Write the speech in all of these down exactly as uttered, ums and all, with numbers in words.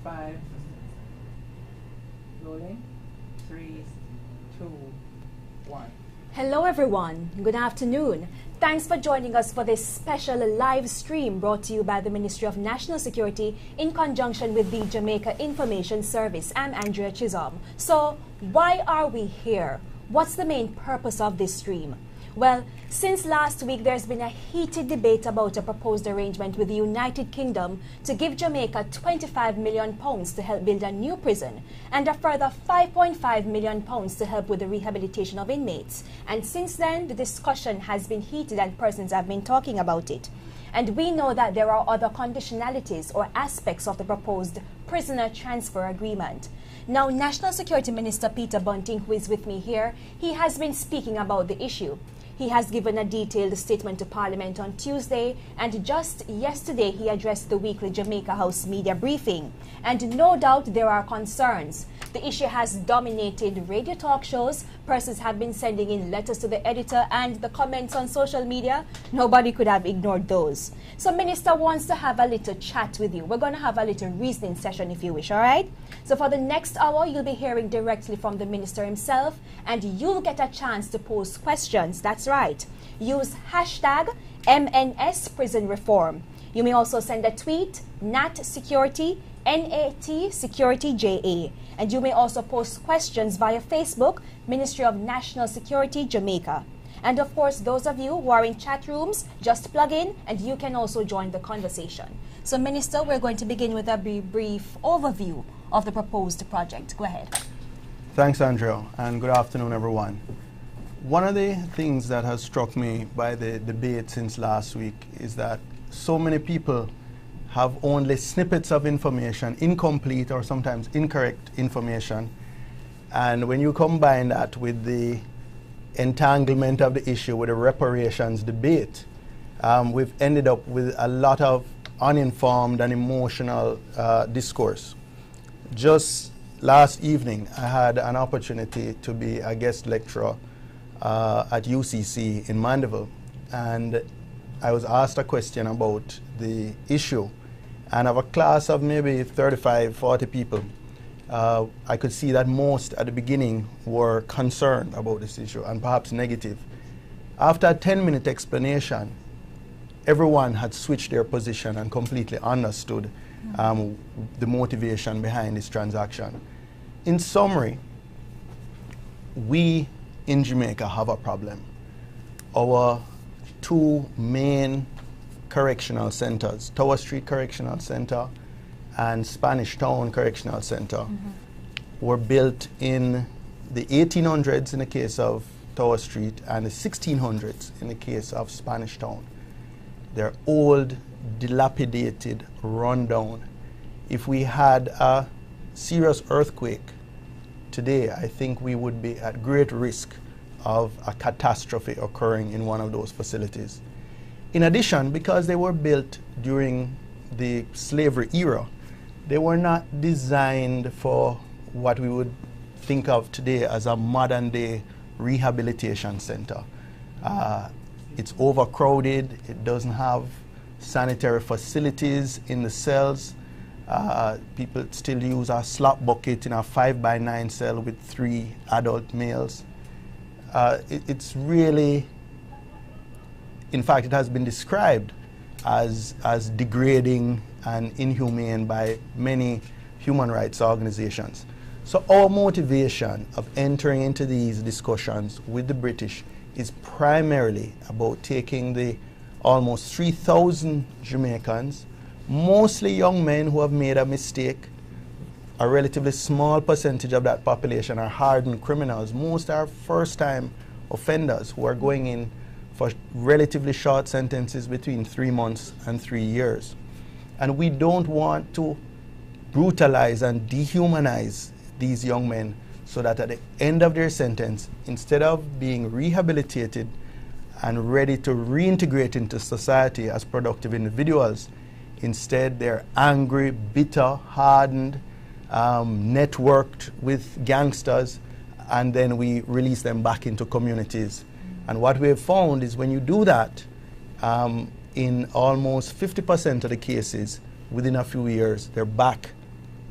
five, rolling, three, two, one. Hello everyone, good afternoon. Thanks for joining us for this special live stream brought to you by the Ministry of National Security in conjunction with the Jamaica Information Service. I'm Andrea Chisholm. So, why are we here? What's the main purpose of this stream? Well, since last week, there's been a heated debate about a proposed arrangement with the United Kingdom to give Jamaica twenty-five million pounds to help build a new prison and a further five point five million pounds to help with the rehabilitation of inmates. And since then, the discussion has been heated and persons have been talking about it. And we know that there are other conditionalities or aspects of the proposed prisoner transfer agreement. Now, National Security Minister Peter Bunting, who is with me here, he has been speaking about the issue. He has given a detailed statement to Parliament on Tuesday, and just yesterday he addressed the weekly Jamaica House media briefing. And no doubt there are concerns. The issue has dominated radio talk shows. Persons have been sending in letters to the editor, and the comments on social media, nobody could have ignored those. So Minister wants to have a little chat with you. We're going to have a little reasoning session if you wish, all right? So for the next hour, you'll be hearing directly from the Minister himself, and you'll get a chance to pose questions. That's right. Use hashtag M N S Prison Reform. You may also send a tweet, Nat Security, N A T Security J A. And you may also post questions via Facebook, Ministry of National Security, Jamaica. And of course, those of you who are in chat rooms, just plug in and you can also join the conversation. So Minister, we're going to begin with a brief overview of the proposed project. Go ahead. Thanks, Andrea, and good afternoon, everyone. One of the things that has struck me by the debate since last week is that so many people have only snippets of information, incomplete or sometimes incorrect information. And when you combine that with the entanglement of the issue with the reparations debate, um, we've ended up with a lot of uninformed and emotional uh, discourse. Just last evening, I had an opportunity to be a guest lecturer uh, at U C C in Mandeville, and I was asked a question about the issue. And of a class of maybe thirty-five, forty people, uh, I could see that most at the beginning were concerned about this issue and perhaps negative. After a ten minute explanation, everyone had switched their position and completely understood um, the motivation behind this transaction. In summary, we in Jamaica have a problem. Our two main correctional centers, Tower Street Correctional Center and Spanish Town Correctional Center, mm-hmm. were built in the eighteen hundreds in the case of Tower Street and the sixteen hundreds in the case of Spanish Town. They're old, dilapidated, rundown. If we had a serious earthquake today, I think we would be at great risk of a catastrophe occurring in one of those facilities. In addition, because they were built during the slavery era, they were not designed for what we would think of today as a modern day rehabilitation center. Uh, it's overcrowded, it doesn't have sanitary facilities in the cells. Uh, people still use a slop bucket in a five by nine cell with three adult males. Uh, it, it's really, in fact, it has been described as, as degrading and inhumane by many human rights organizations. So our motivation of entering into these discussions with the British is primarily about taking the almost three thousand Jamaicans, mostly young men who have made a mistake. A relatively small percentage of that population are hardened criminals. Most are first-time offenders who are going in for relatively short sentences between three months and three years. And we don't want to brutalize and dehumanize these young men so that at the end of their sentence, instead of being rehabilitated and ready to reintegrate into society as productive individuals, instead they're angry, bitter, hardened, um, networked with gangsters, and then we release them back into communities. And what we have found is when you do that, um, in almost fifty percent of the cases, within a few years, they're back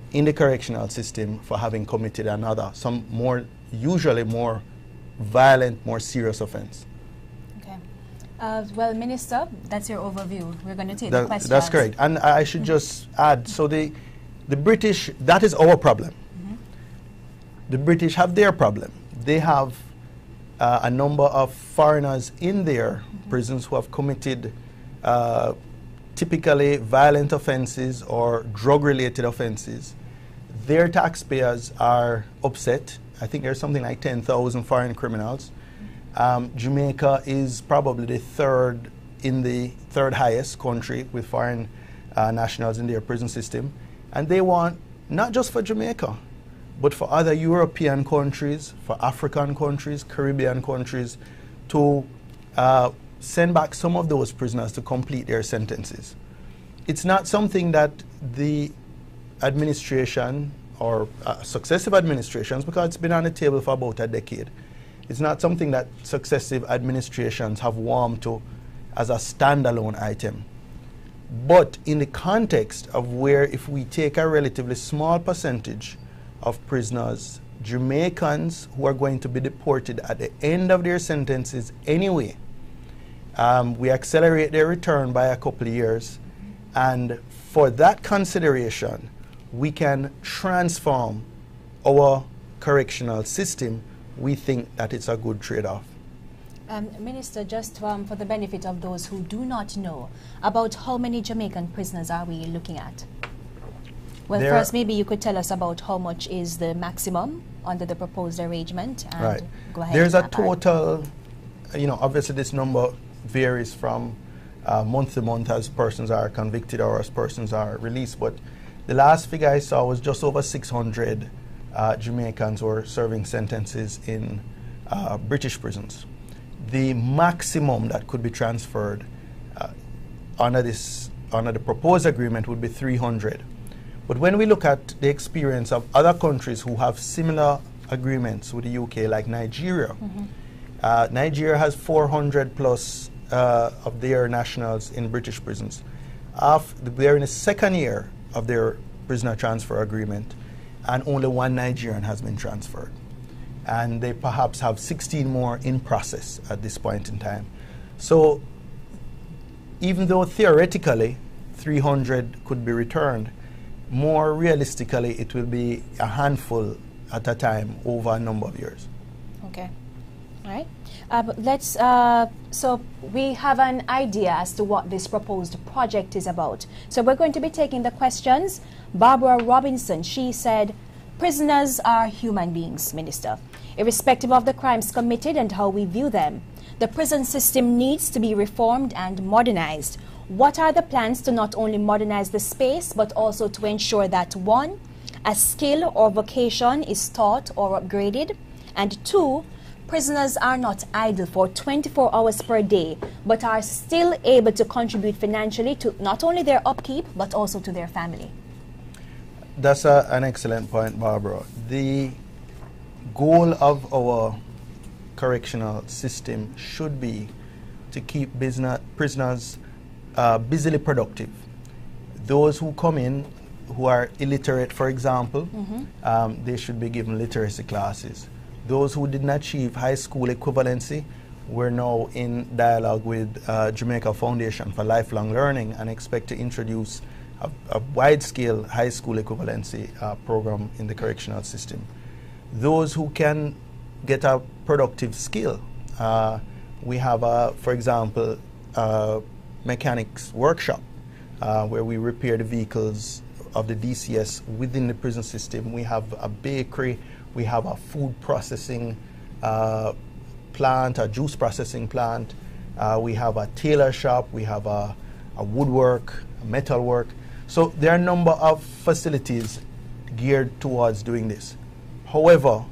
in the correctional system for having committed another, some more, usually more violent, more serious offense. Okay. Uh, well, Minister, that's your overview. We're going to take that, the questions. That's correct. And I should mm-hmm. just add, so the, the British, that is our problem. Mm-hmm. The British have their problem. They have uh, a number of foreigners in their mm-hmm. prisons who have committed uh, typically violent offenses or drug-related offenses. Their taxpayers are upset. I think there's something like ten thousand foreign criminals. Um, Jamaica is probably the third in the third highest country with foreign uh, nationals in their prison system. And they want, not just for Jamaica, but for other European countries, for African countries, Caribbean countries, to uh, send back some of those prisoners to complete their sentences. It's not something that the administration or uh, successive administrations, because it's been on the table for about a decade, it's not something that successive administrations have warmed to as a standalone item. But in the context of where if we take a relatively small percentage of prisoners, Jamaicans who are going to be deported at the end of their sentences anyway, um, we accelerate their return by a couple of years, and for that consideration, we can transform our correctional system. We think that it's a good trade-off. Um, Minister, just um, for the benefit of those who do not know, about how many Jamaican prisoners are we looking at? Well, there first, maybe you could tell us about how much is the maximum under the proposed arrangement. And right. Go ahead. There's a total, you know, obviously this number varies from uh, month to month as persons are convicted or as persons are released, but the last figure I saw was just over six hundred uh, Jamaicans were serving sentences in uh, British prisons. The maximum that could be transferred uh, under this, under the proposed agreement would be three hundred. But when we look at the experience of other countries who have similar agreements with the U K, like Nigeria, mm-hmm. uh, Nigeria has four hundred plus uh, of their nationals in British prisons. After, they're in the second year of their prisoner transfer agreement, and only one Nigerian has been transferred. And they perhaps have sixteen more in process at this point in time. So even though theoretically three hundred could be returned, more realistically it will be a handful at a time over a number of years. Okay. All right. Uh, but let's, uh, so we have an idea as to what this proposed project is about. So we're going to be taking the questions. Barbara Robinson, she said, prisoners are human beings, Minister, irrespective of the crimes committed and how we view them. The prison system needs to be reformed and modernized. What are the plans to not only modernize the space, but also to ensure that, one, a skill or vocation is taught or upgraded, and two, prisoners are not idle for twenty-four hours per day, but are still able to contribute financially to not only their upkeep, but also to their family? That's a, an excellent point, Barbara. The goal of our correctional system should be to keep business, prisoners uh, busily productive. Those who come in who are illiterate, for example, mm-hmm. um, they should be given literacy classes. Those who didn't achieve high school equivalency, we're now in dialogue with uh, Jamaica Foundation for Lifelong Learning and expect to introduce a, a wide-scale high school equivalency uh, program in the correctional system. Those who can get a productive skill. Uh, we have, a, for example, a mechanics workshop uh, where we repair the vehicles of the D C S within the prison system. We have a bakery. We have a food processing uh, plant, a juice processing plant. Uh, we have a tailor shop. We have a, a woodwork, a metalwork. So there are a number of facilities geared towards doing this. However,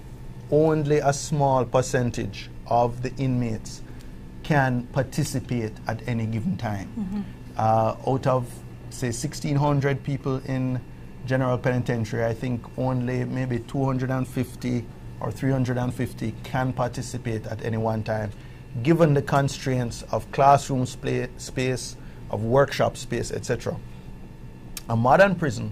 only a small percentage of the inmates can participate at any given time. Mm-hmm. uh, out of, say, sixteen hundred people in General Penitentiary, I think only maybe two hundred fifty or three hundred fifty can participate at any one time, given the constraints of classroom space, of workshop space, et cetera. A modern prison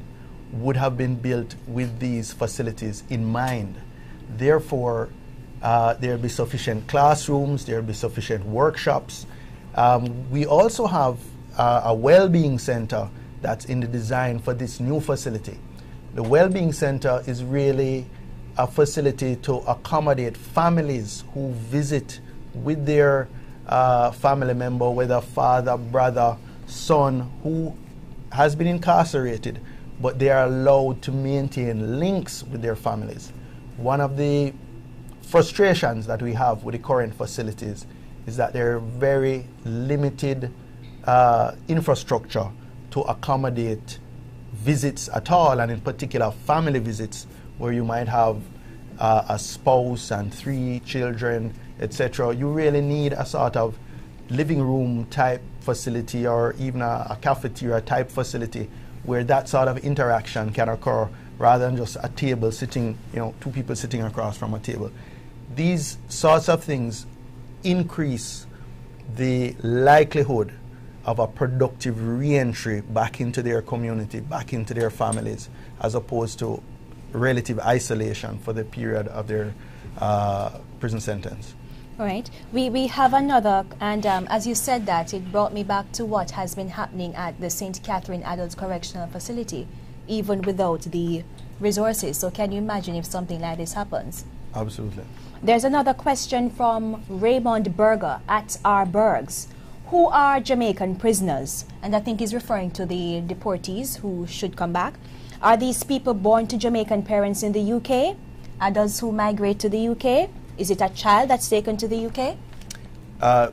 would have been built with these facilities in mind. Therefore, uh, there will be sufficient classrooms, there will be sufficient workshops. Um, we also have uh, a well-being center that's in the design for this new facility. The well-being center is really a facility to accommodate families who visit with their uh, family member, whether father, brother, son, who has been incarcerated, but they are allowed to maintain links with their families. One of the frustrations that we have with the current facilities is that there are very limited uh, infrastructure to accommodate visits at all, and in particular family visits, where you might have uh, a spouse and three children, et cetera. You really need a sort of living room type facility, or even a, a cafeteria type facility, where that sort of interaction can occur, rather than just a table sitting, you know, two people sitting across from a table. These sorts of things increase the likelihood of a productive re-entry back into their community, back into their families, as opposed to relative isolation for the period of their uh, prison sentence. All right. We, we have another, and um, as you said that, it brought me back to what has been happening at the Saint Catherine Adult Correctional Facility, even without the resources. So can you imagine if something like this happens? Absolutely. There's another question from Raymond Berger at R. Bergs. Who are Jamaican prisoners? And I think he's referring to the deportees who should come back. Are these people born to Jamaican parents in the U K? Adults who migrate to the U K? Is it a child that's taken to the U K? Uh,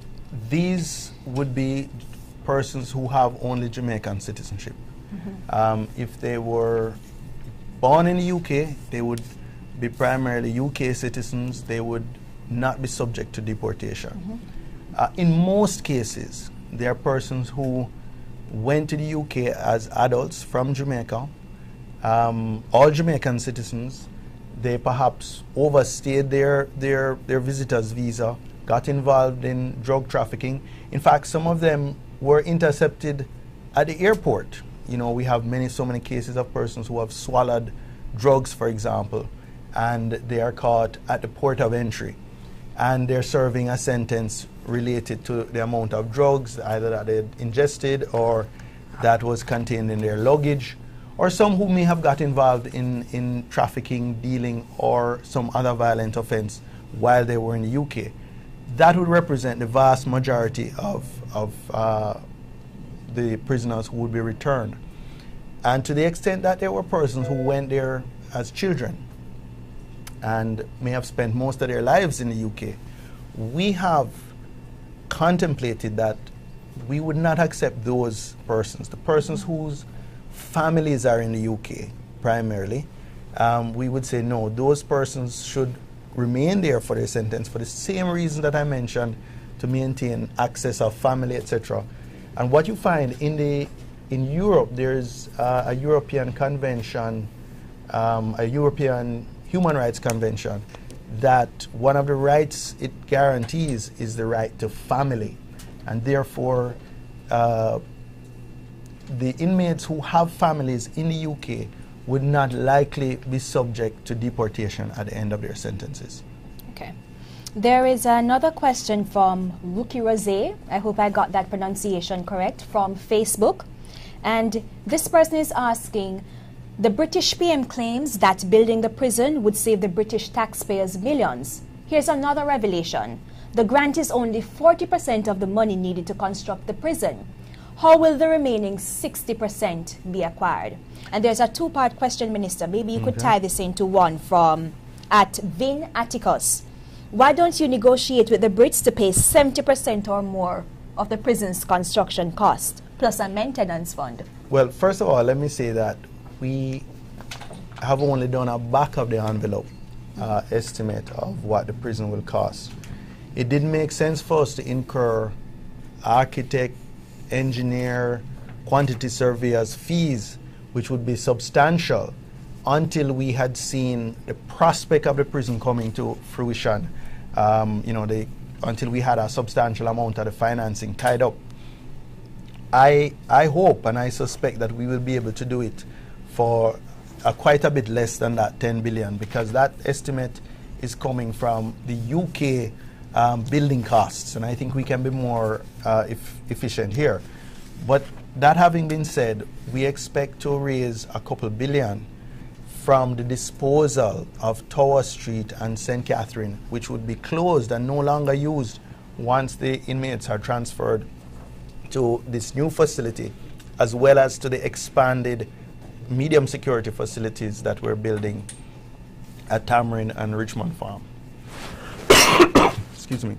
these would be persons who have only Jamaican citizenship. Mm-hmm. um, if they were born in the U K, they would be primarily U K citizens. They would not be subject to deportation. Mm-hmm. Uh, in most cases, there are persons who went to the U K as adults from Jamaica, um, all Jamaican citizens. They perhaps overstayed their, their, their visitor's visa, got involved in drug trafficking. In fact, some of them were intercepted at the airport. You know, we have many, so many cases of persons who have swallowed drugs, for example, and they are caught at the port of entry, and they're serving a sentence related to the amount of drugs either that they ingested or that was contained in their luggage, or some who may have got involved in, in trafficking, dealing, or some other violent offense while they were in the U K. That would represent the vast majority of, of uh, the prisoners who would be returned. And to the extent that there were persons who went there as children and may have spent most of their lives in the U K, we have contemplated that we would not accept those persons, the persons whose families are in the U K primarily. Um, we would say no, those persons should remain there for their sentence for the same reason that I mentioned, to maintain access of family, et cetera. And what you find in the in Europe, there's uh, a European convention, um, a European Human Rights Convention, that one of the rights it guarantees is the right to family, and therefore uh, the inmates who have families in the U K would not likely be subject to deportation at the end of their sentences. Okay. There is another question from Rookie Rosé. I hope I got that pronunciation correct, from Facebook. And this person is asking, the British P M claims that building the prison would save the British taxpayers millions. Here's another revelation. The grant is only forty percent of the money needed to construct the prison. How will the remaining sixty percent be acquired? And there's a two-part question, Minister. Maybe you okay. could tie this into one from at Vin Atticus. Why don't you negotiate with the Brits to pay seventy percent or more of the prison's construction cost, plus a maintenance fund? Well, first of all, let me say that we have only done a back of the envelope uh, estimate of what the prison will cost. It didn't make sense for us to incur architect, engineer, quantity surveyors fees, which would be substantial, until we had seen the prospect of the prison coming to fruition. Um, you know, the, until we had a substantial amount of the financing tied up. I, I hope and I suspect that we will be able to do it for uh, quite a bit less than that ten billion, because that estimate is coming from the U K um, building costs, and I think we can be more uh, if efficient here. But that having been said, we expect to raise a couple billion from the disposal of Tower Street and Saint Catherine, which would be closed and no longer used once the inmates are transferred to this new facility, as well as to the expanded medium security facilities that we're building at Tamarind and Richmond Farm. Excuse me.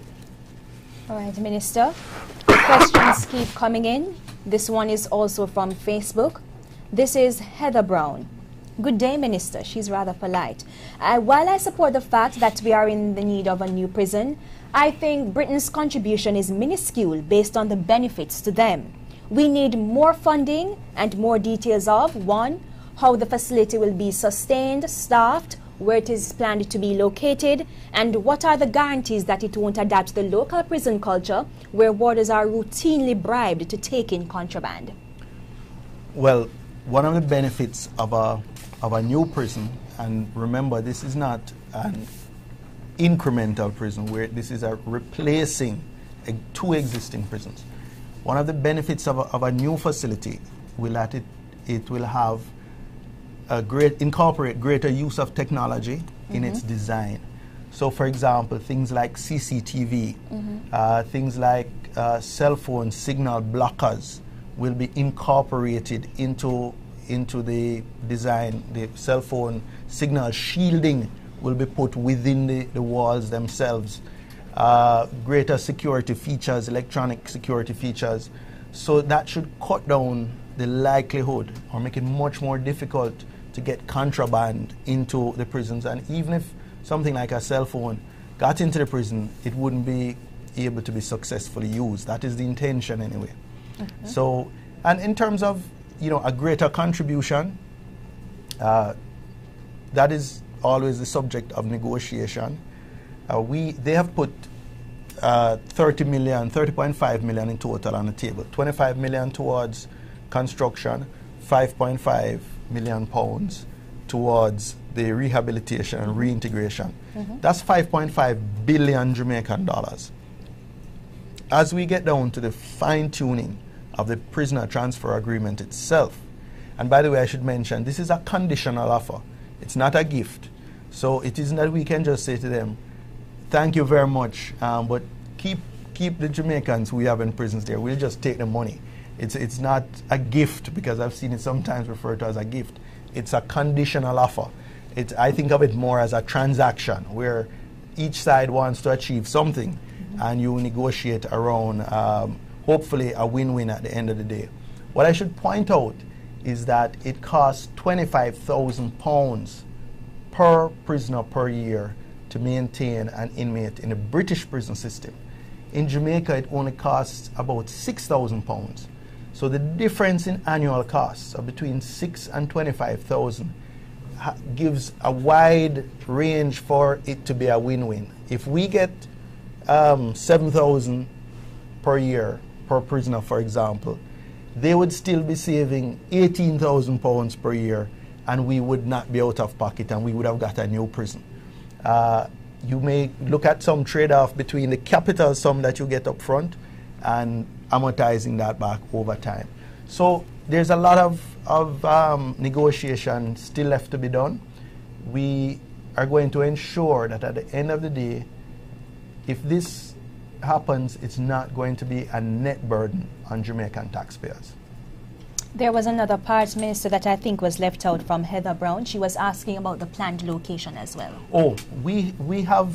All right, Minister. Questions keep coming in. This one is also from Facebook. This is Heather Brown. Good day, Minister. She's rather polite. Uh, while I support the fact that we are in the need of a new prison, I think Britain's contribution is minuscule based on the benefits to them. We need more funding and more details of, one, how the facility will be sustained, staffed, where it is planned to be located, and what are the guarantees that it won't adapt to the local prison culture where warders are routinely bribed to take in contraband. Well, one of the benefits of a, of a new prison, and remember this is not an incremental prison, where this is a replacing a, two existing prisons. One of the benefits of a, of a new facility will that it, it will have a great, incorporate greater use of technology mm-hmm. in its design. So for example, things like C C T V, mm-hmm. uh, things like uh, cell phone signal blockers will be incorporated into, into the design. The cell phone signal shielding will be put within the, the walls themselves. Uh, greater security features, electronic security features. So that should cut down the likelihood or make it much more difficult to get contraband into the prisons. And even if something like a cell phone got into the prison, it wouldn't be able to be successfully used. That is the intention anyway. Mm-hmm. So, and in terms of, you know, a greater contribution, uh, that is always the subject of negotiation. Uh, we, they have put uh, thirty million, thirty point five million in total on the table. twenty-five million towards construction, five point five million pounds towards the rehabilitation and reintegration. Mm-hmm. That's five point five billion Jamaican dollars. As we get down to the fine-tuning of the prisoner transfer agreement itself, and by the way, I should mention, this is a conditional offer. It's not a gift. So it isn't that we can just say to them, thank you very much, um, but keep keep the Jamaicans who we have in prisons there. We'll just take the money. It's, it's not a gift, because I've seen it sometimes referred to as a gift. It's a conditional offer. It's, I think of it more as a transaction where each side wants to achieve something, mm-hmm. and you negotiate around, um, hopefully, a win-win at the end of the day. What I should point out is that it costs twenty-five thousand pounds per prisoner per year to maintain an inmate in the British prison system. In Jamaica, it only costs about six thousand pounds. So the difference in annual costs of between six and twenty-five thousand gives a wide range for it to be a win-win. If we get um, seven thousand per year per prisoner, for example, they would still be saving eighteen thousand pounds per year, and we would not be out of pocket, and we would have got a new prison. Uh, you may look at some trade-off between the capital sum that you get up front and amortizing that back over time. So there's a lot of, of um, negotiation still left to be done. We are going to ensure that at the end of the day, if this happens, it's not going to be a net burden on Jamaican taxpayers. There was another part, Minister, that I think was left out from Heather Brown. She was asking about the planned location as well. Oh, we, we have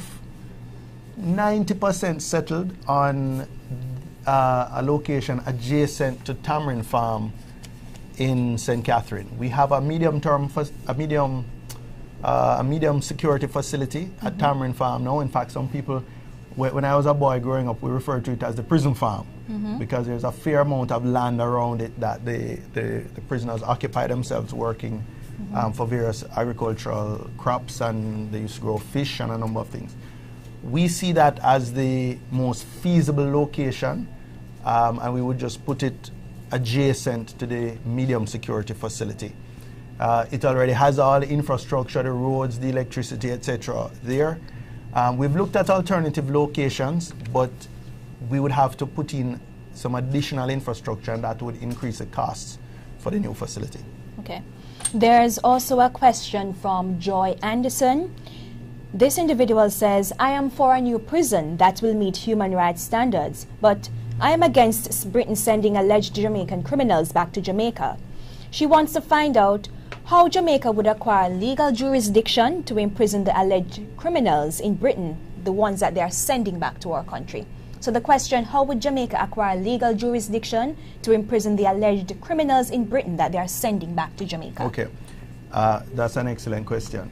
ninety percent settled on uh, a location adjacent to Tamarind Farm in Saint Catherine. We have a medium term, a medium, uh, a medium security facility mm-hmm. at Tamarind Farm now. In fact, some people, when I was a boy growing up, we referred to it as the prison farm, mm-hmm. because there's a fair amount of land around it that the, the, the prisoners occupy themselves working mm-hmm. um, for various agricultural crops, and they used to grow fish and a number of things. We see that as the most feasible location, um, and we would just put it adjacent to the medium security facility. Uh, it already has all the infrastructure, the roads, the electricity, et cetera there. Um, we've looked at alternative locations, but we would have to put in some additional infrastructure, and that would increase the costs for the new facility. Okay. There's also a question from Joy Anderson. This individual says, I am for a new prison that will meet human rights standards, but I am against Britain sending alleged Jamaican criminals back to Jamaica. She wants to find out how Jamaica would acquire legal jurisdiction to imprison the alleged criminals in Britain, the ones that they are sending back to our country. So the question, how would Jamaica acquire legal jurisdiction to imprison the alleged criminals in Britain that they are sending back to Jamaica? Okay, uh, that's an excellent question.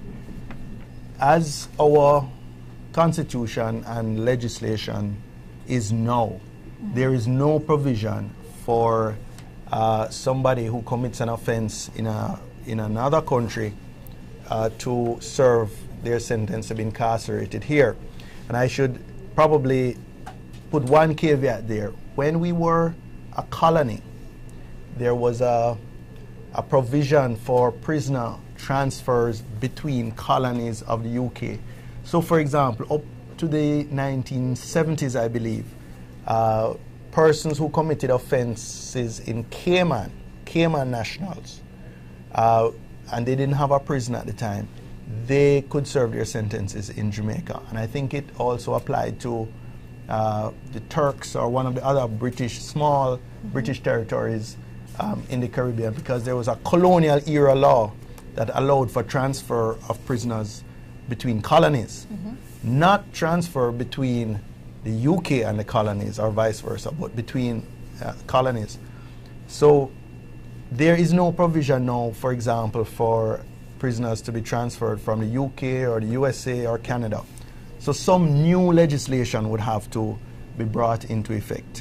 As our constitution and legislation is now, mm-hmm. there is no provision for uh, somebody who commits an offense in a in another country uh, to serve their sentence to be incarcerated here. And I should probably put one caveat there. When we were a colony, there was a, a provision for prisoner transfers between colonies of the U K. So for example, up to the nineteen seventies, I believe, uh, persons who committed offenses in Cayman, Cayman nationals, Uh, and they didn't have a prison at the time, they could serve their sentences in Jamaica. And I think it also applied to uh, the Turks or one of the other British, small mm-hmm. British territories um, in the Caribbean, because there was a colonial era law that allowed for transfer of prisoners between colonies, mm-hmm. not transfer between the U K and the colonies or vice versa, but between uh, colonies. So there is no provision now, for example, for prisoners to be transferred from the U K or the U S A or Canada. So some new legislation would have to be brought into effect.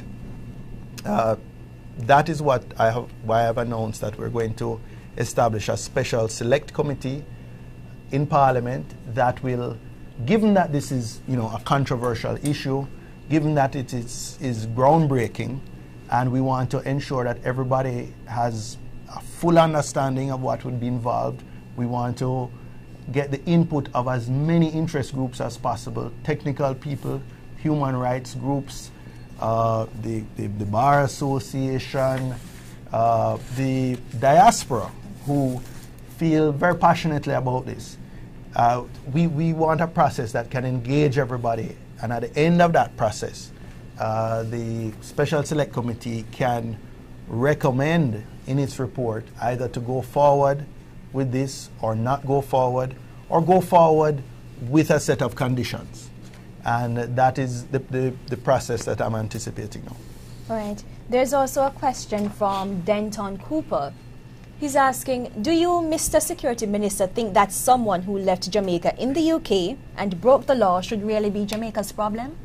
Uh, that is what I have, why I have announced that we're going to establish a special select committee in Parliament that will, given that this is, you know, a controversial issue, given that it is, is groundbreaking, and we want to ensure that everybody has a full understanding of what would be involved. We want to get the input of as many interest groups as possible, technical people, human rights groups, uh, the, the, the Bar Association, uh, the diaspora, who feel very passionately about this. Uh, we, we want a process that can engage everybody, and at the end of that process, Uh, the Special Select Committee can recommend in its report either to go forward with this or not go forward, or go forward with a set of conditions. And that is the, the, the process that I'm anticipating now. All right. There's also a question from Denton Cooper. He's asking, do you, Mister Security Minister, think that someone who left Jamaica in the U K and broke the law should really be Jamaica's problem?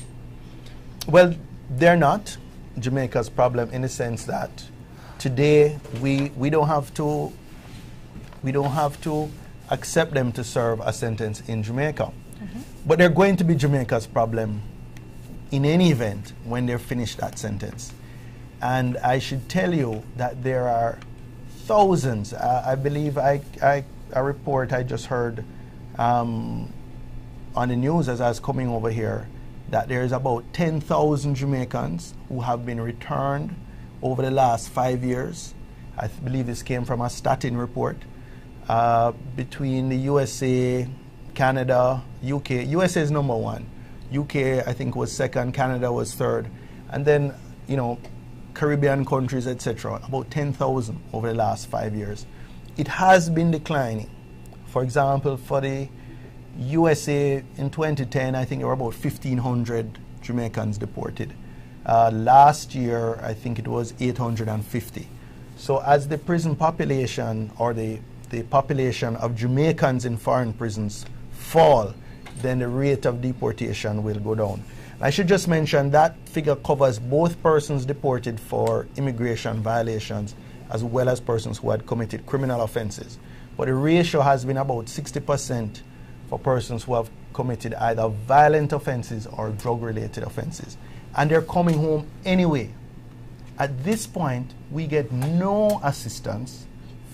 Well, they're not Jamaica's problem, in the sense that today we we don't have to we don't have to accept them to serve a sentence in Jamaica. Mm-hmm. But they're going to be Jamaica's problem in any event when they're finished that sentence. And I should tell you that there are thousands. Uh, I believe I, I a report I just heard um, on the news as I was coming over here, that there's about ten thousand Jamaicans who have been returned over the last five years. I th believe this came from a Statin report, uh, between the U S A, Canada, U K. U S A is number one. U K, I think, was second. Canada was third. And then, you know, Caribbean countries, et cetera, about ten thousand over the last five years. It has been declining. For example, for the U S A in twenty ten, I think there were about fifteen hundred Jamaicans deported. Uh, last year, I think it was eight hundred fifty. So as the prison population, or the, the population of Jamaicans in foreign prisons fall, then the rate of deportation will go down. I should just mention that figure covers both persons deported for immigration violations as well as persons who had committed criminal offenses. But the ratio has been about sixty percent for persons who have committed either violent offenses or drug-related offenses. And they're coming home anyway. At this point, we get no assistance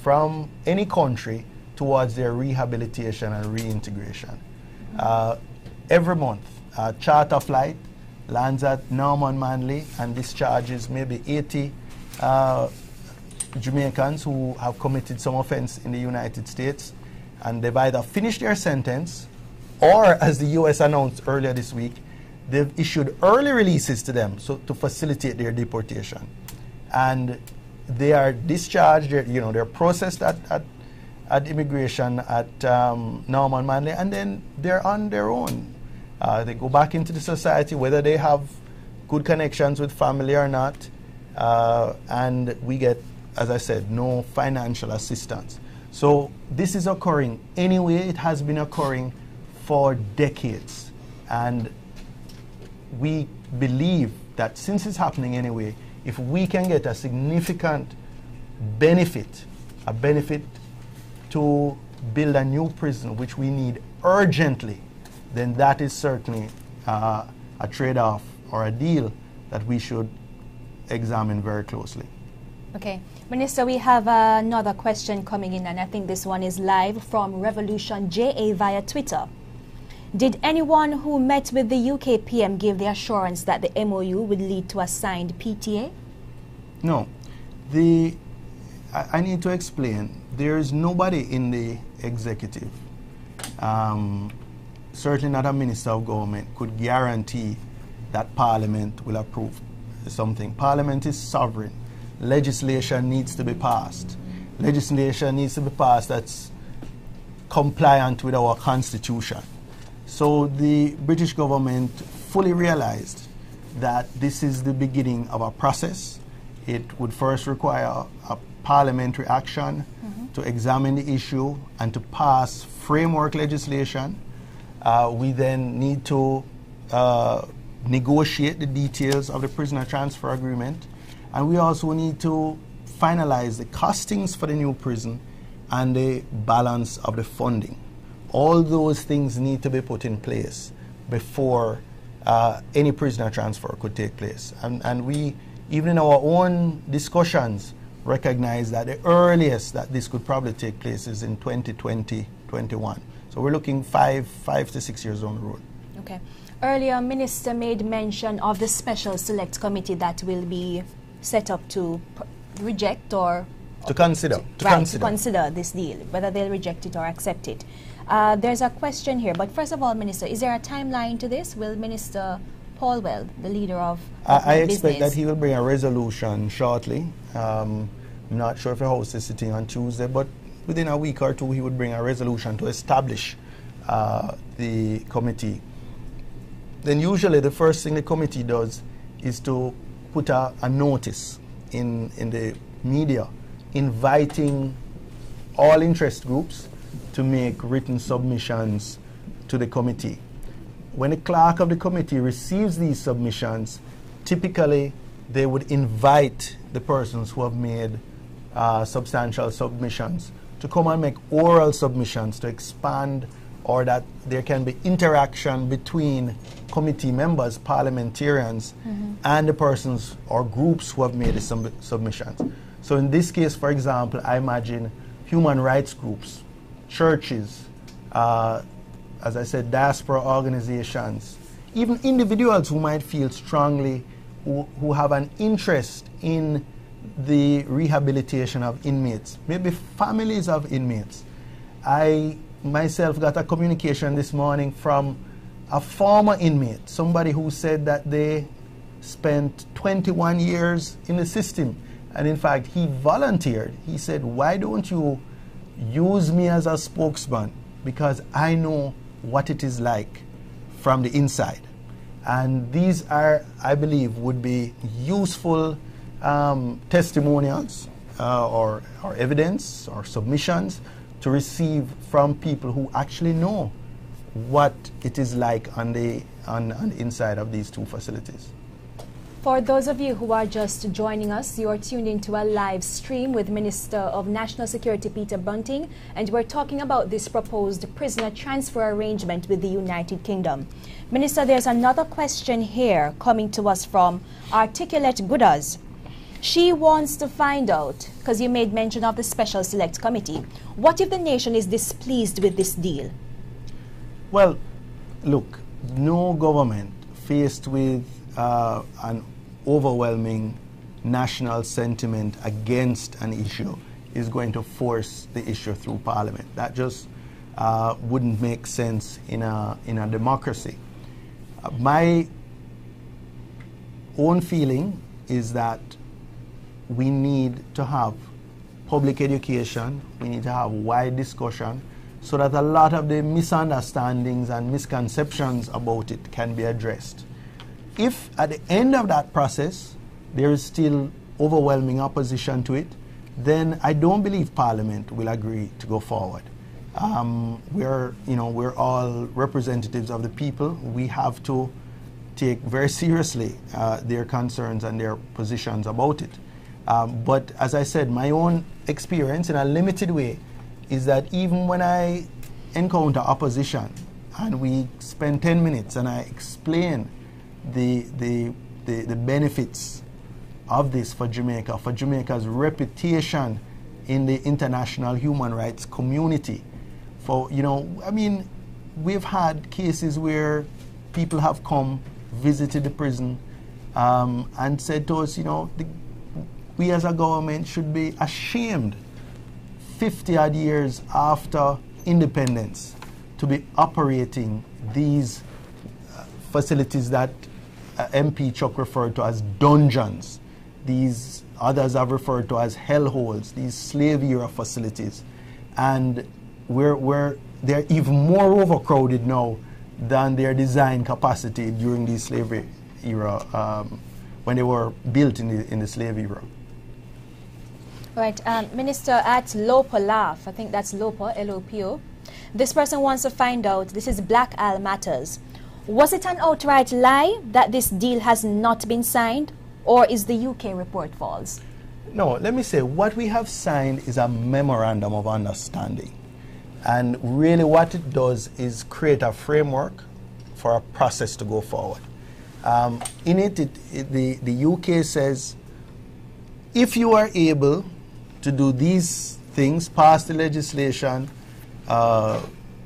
from any country towards their rehabilitation and reintegration. Mm-hmm. uh, every month, a charter flight lands at Norman Manley and discharges maybe eighty uh, Jamaicans who have committed some offense in the United States, and they've either finished their sentence or, as the U S announced earlier this week, they've issued early releases to them so to facilitate their deportation. And they are discharged, they're, you know, they're processed at, at, at immigration at um, Norman Manley, and then they're on their own. Uh, they go back into the society, whether they have good connections with family or not, uh, and we get, as I said, no financial assistance. So this is occurring anyway. It has been occurring for decades, and we believe that since it's happening anyway, if we can get a significant benefit, a benefit to build a new prison, which we need urgently, then that is certainly uh, a trade-off or a deal that we should examine very closely. Okay. Minister, we have uh, another question coming in, and I think this one is live from Revolution J A via Twitter. Did anyone who met with the U K P M give the assurance that the M O U would lead to a signed P T A? No. The, I, I need to explain. There is nobody in the executive, um, certainly not a minister of government, could guarantee that Parliament will approve something. Parliament is sovereign. Legislation needs to be passed. Legislation needs to be passed that's compliant with our Constitution. So the British government fully realized that this is the beginning of a process. It would first require a parliamentary action mm-hmm. to examine the issue and to pass framework legislation. Uh, we then need to uh, negotiate the details of the prisoner transfer agreement. And we also need to finalize the costings for the new prison and the balance of the funding. All those things need to be put in place before uh, any prisoner transfer could take place. And, and we, even in our own discussions, recognize that the earliest that this could probably take place is in twenty twenty, twenty-one. So we're looking five, five to six years down the road. Okay. Earlier, Minister made mention of the special select committee that will be set up to reject or to consider to right, consider. to consider this deal, whether they'll reject it or accept it. Uh, there's a question here, but first of all, Minister, is there a timeline to this? Will Minister Paulwell, the leader of I, I expect business, that he will bring a resolution shortly. Um, I'm not sure if the House is sitting on Tuesday, but within a week or two he would bring a resolution to establish uh, the committee. Then usually the first thing the committee does is to put a, a notice in, in the media inviting all interest groups to make written submissions to the committee. When the clerk of the committee receives these submissions, typically they would invite the persons who have made uh, substantial submissions to come and make oral submissions to expand, or that there can be interaction between committee members, parliamentarians, mm-hmm. and the persons or groups who have made the sub submissions. So in this case, for example, I imagine human rights groups, churches, uh, as I said, diaspora organizations, even individuals who might feel strongly, who, who have an interest in the rehabilitation of inmates, maybe families of inmates. I myself got a communication this morning from a former inmate, somebody who said that they spent twenty-one years in the system, and in fact he volunteered. He said, why don't you use me as a spokesman, because I know what it is like from the inside. And these are, I believe, would be useful um, testimonials uh, or, or evidence or submissions to receive from people who actually know what it is like on the, on, on the inside of these two facilities. For those of you who are just joining us, you are tuned into a live stream with Minister of National Security Peter Bunting, and we're talking about this proposed prisoner transfer arrangement with the United Kingdom. Minister, there's another question here coming to us from Articulate Goodas. She wants to find out, because you made mention of the Special Select Committee, what if the nation is displeased with this deal? Well, look, no government faced with uh, an overwhelming national sentiment against an issue is going to force the issue through Parliament. That just uh, wouldn't make sense in a, in a democracy. Uh, my own feeling is that we need to have public education, we need to have wide discussion, so that a lot of the misunderstandings and misconceptions about it can be addressed. If at the end of that process there is still overwhelming opposition to it, then I don't believe Parliament will agree to go forward. Um, we're, you know, we're all representatives of the people. We have to take very seriously uh, their concerns and their positions about it. Um, but as I said, my own experience in a limited way is that even when I encounter opposition and we spend ten minutes and I explain the, the, the, the benefits of this for Jamaica, for Jamaica's reputation in the international human rights community, for, you know, I mean, we've had cases where people have come, visited the prison, um, and said to us, you know, the, we as a government should be ashamed fifty odd years after independence to be operating these uh, facilities that uh, M P Chuck referred to as dungeons. These others have referred to as hellholes, these slave era facilities. And we're, we're, they're even more overcrowded now than their design capacity during the slavery era, um, when they were built in the, in the slave era. Right, um, Minister, at Lopo Laugh, I think that's Lopo, L O P O, this person wants to find out, this is Black Al Matters, was it an outright lie that this deal has not been signed, or is the U K report false? No, let me say, what we have signed is a memorandum of understanding. And really what it does is create a framework for a process to go forward. Um, in it, it, it the, the U K says, if you are able to do these things, pass the legislation, uh,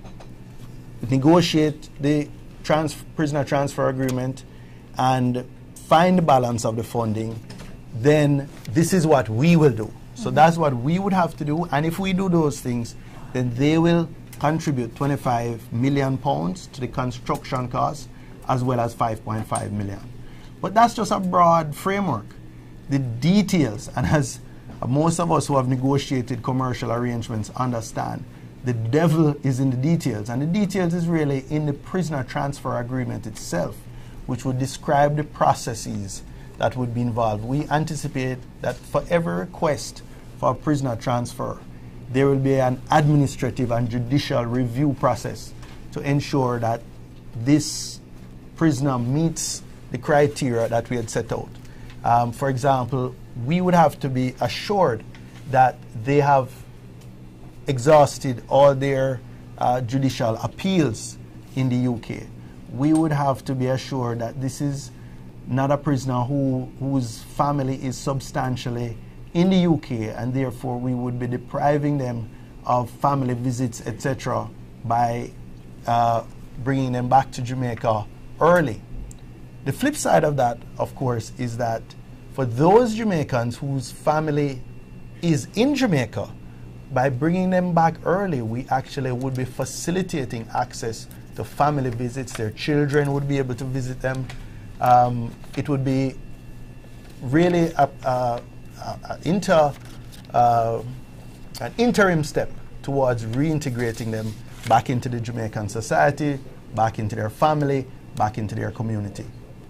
negotiate the trans prisoner transfer agreement, and find the balance of the funding, then this is what we will do. So mm-hmm. that's what we would have to do. And if we do those things, then they will contribute twenty-five million pounds to the construction costs, as well as five point five million. But that's just a broad framework. The details, and as most of us who have negotiated commercial arrangements understand, the devil is in the details. And the details is really in the prisoner transfer agreement itself, which would describe the processes that would be involved. We anticipate that for every request for a prisoner transfer, there will be an administrative and judicial review process to ensure that this prisoner meets the criteria that we had set out. Um, for example, we would have to be assured that they have exhausted all their uh, judicial appeals in the U K. We would have to be assured that this is not a prisoner who, whose family is substantially in the U K, and therefore we would be depriving them of family visits, et cetera, by uh, bringing them back to Jamaica early. The flip side of that, of course, is that for those Jamaicans whose family is in Jamaica, by bringing them back early, we actually would be facilitating access to family visits. Their children would be able to visit them. Um, it would be really a, a, a inter, uh, an interim step towards reintegrating them back into the Jamaican society, back into their family, back into their community.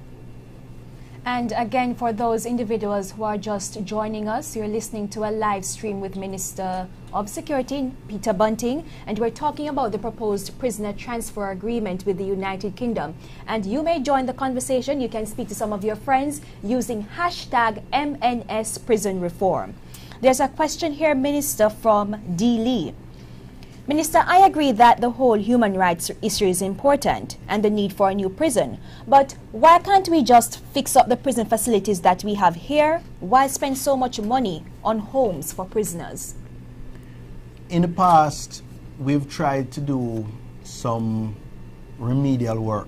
And again, for those individuals who are just joining us, you're listening to a live stream with Minister of Security, Peter Bunting, and we're talking about the proposed prisoner transfer agreement with the United Kingdom. And you may join the conversation. You can speak to some of your friends using hashtag M N S Prison Reform. There's a question here, Minister, from D. Lee. Minister, I agree that the whole human rights issue is important and the need for a new prison. But why can't we just fix up the prison facilities that we have here? Why spend so much money on homes for prisoners? In the past, we've tried to do some remedial work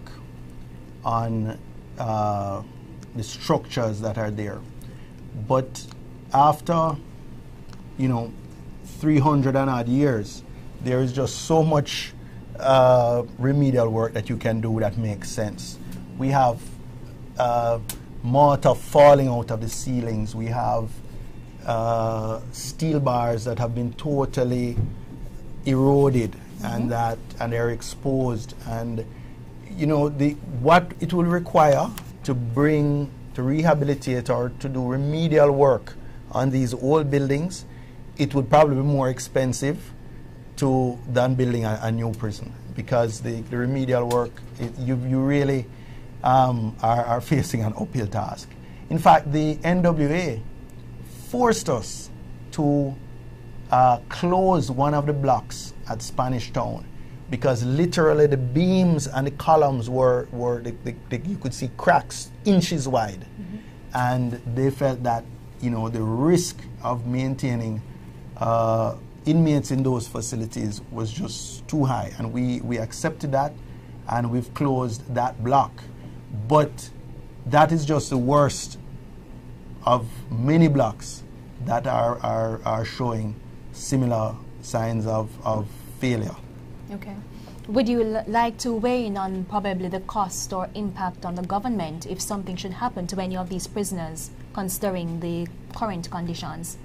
on uh, the structures that are there. But after, you know, three hundred and odd years, there is just so much uh, remedial work that you can do that makes sense. We have uh, mortar falling out of the ceilings. We have uh, steel bars that have been totally eroded, mm-hmm. and that and they're exposed. And you know the what it will require to bring to rehabilitate or to do remedial work on these old buildings, it would probably be more expensive to than building a, a new prison, because the, the remedial work, it, you, you really um, are, are facing an uphill task. In fact, the N W A forced us to uh, close one of the blocks at Spanish Town, because literally the beams and the columns were, were the, the, the, you could see cracks inches wide. Mm-hmm. And they felt that, you know, the risk of maintaining uh, inmates in those facilities was just too high, and we, we accepted that, and we've closed that block. But that is just the worst of many blocks that are, are, are showing similar signs of, of failure. Okay. Would you l like to weigh in on probably the cost or impact on the government if something should happen to any of these prisoners, considering the current conditions?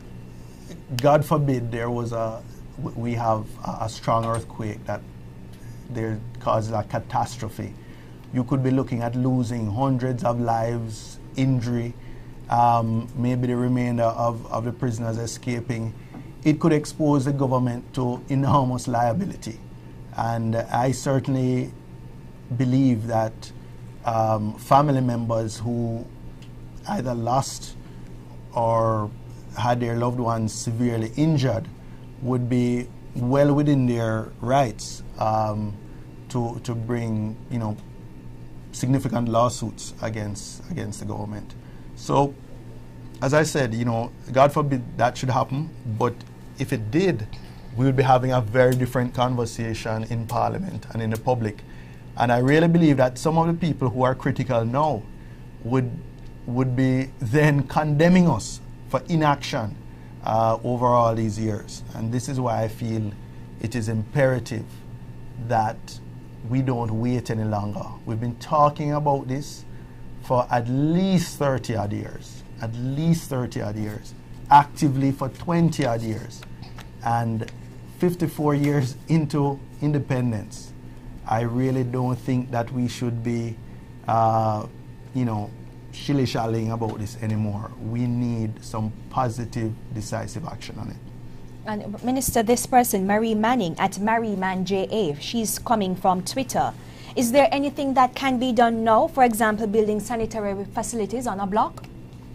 God forbid there was a, we have a, a strong earthquake that there causes a catastrophe. You could be looking at losing hundreds of lives, injury, um, maybe the remainder of, of the prisoners escaping. It could expose the government to enormous liability. And I certainly believe that um, family members who either lost or had their loved ones severely injured would be well within their rights um, to to bring, you know, significant lawsuits against against the government. So, as I said, you know, God forbid that should happen, but if it did, we would be having a very different conversation in Parliament and in the public. And I really believe that some of the people who are critical now would would be then condemning us for inaction uh, over all these years. And this is why I feel it is imperative that we don't wait any longer. We've been talking about this for at least thirty odd years, at least thirty odd years, actively for twenty odd years. And fifty-four years into independence, I really don't think that we should be, uh, you know, shilly-shallying about this anymore. We need some positive, decisive action on it. And Minister, this person, Marie Manning, at MarieMan J A, she's coming from Twitter. Is there anything that can be done now, for example, building sanitary facilities on a block?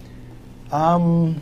Um,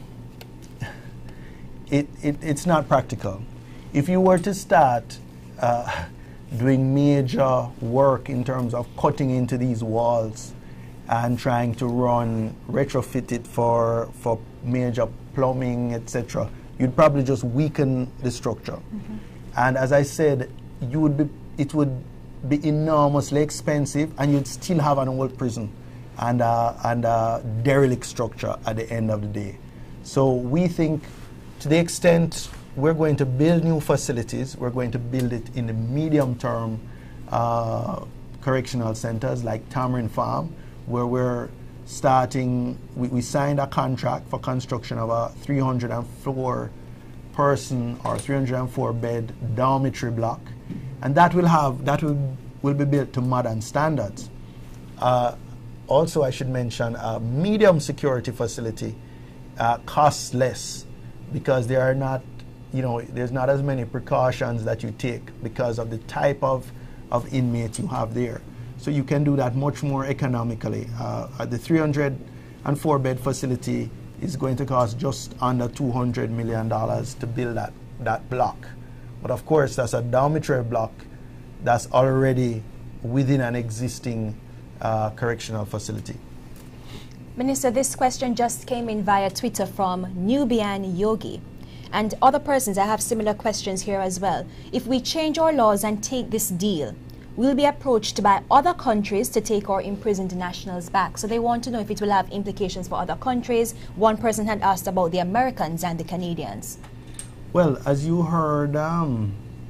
it, it, it's not practical. If you were to start uh, doing major work in terms of cutting into these walls and trying to run, retrofit it for, for major plumbing, et cetera, you'd probably just weaken the structure. Mm-hmm. And as I said, you would be, it would be enormously expensive, and you'd still have an old prison and, uh, and a derelict structure at the end of the day. So we think, to the extent we're going to build new facilities, we're going to build it in the medium-term uh, correctional centers like Tamarind Farm, where we're starting, we, we signed a contract for construction of a three hundred four person or three hundred four bed dormitory block. And that will have, that will, will be built to modern standards. Uh, also, I should mention a medium security facility uh, costs less, because there are not, you know, there's not as many precautions that you take because of the type of, of inmate you have there. So you can do that much more economically. Uh, the three hundred four bed facility is going to cost just under two hundred million dollars to build that, that block, But of course, that's a dormitory block that's already within an existing uh, correctional facility. Minister, this question just came in via Twitter from Nubian Yogi. And other persons, I have similar questions here as well. If we change our laws and take this deal, we'll be approached by other countries to take our imprisoned nationals back. So they want to know if it will have implications for other countries. One person had asked about the Americans and the Canadians. Well, as you heard um,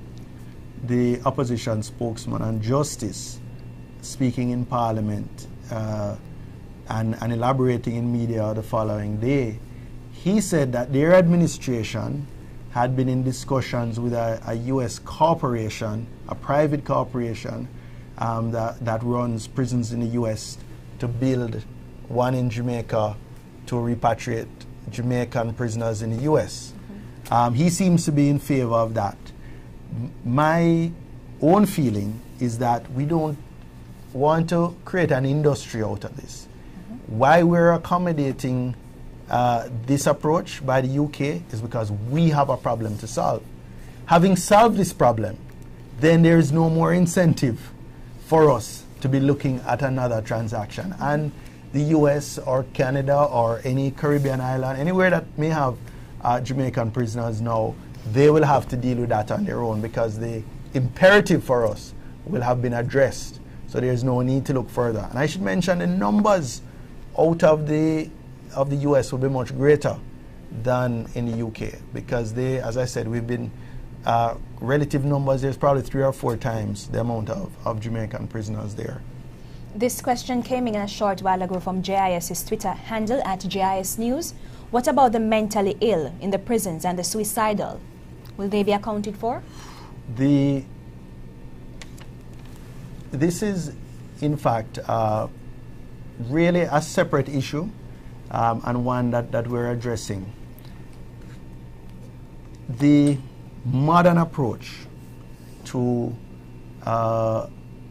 the opposition spokesman on justice speaking in Parliament uh, and, and elaborating in media the following day, he said that their administration had been in discussions with a, a U S corporation, a private corporation um, that, that runs prisons in the U S to build one in Jamaica to repatriate Jamaican prisoners in the U S. Mm-hmm. um, he seems to be in favor of that. M my own feeling is that we don't want to create an industry out of this. Mm-hmm. Why we're accommodating Uh, this approach by the U K is because we have a problem to solve. Having solved this problem, then there is no more incentive for us to be looking at another transaction. And the U S or Canada or any Caribbean island, anywhere that may have uh, Jamaican prisoners now, they will have to deal with that on their own because the imperative for us will have been addressed. So there's no need to look further. And I should mention the numbers out of the of the U S will be much greater than in the U K because they, as I said, we've been uh, relative numbers, there's probably three or four times the amount of, of Jamaican prisoners there. This question came in a short while ago from JIS's Twitter handle at J I S News. What about the mentally ill in the prisons and the suicidal? Will they be accounted for? The, this is, in fact, uh, really a separate issue. Um, and one that, that we're addressing. The modern approach to uh,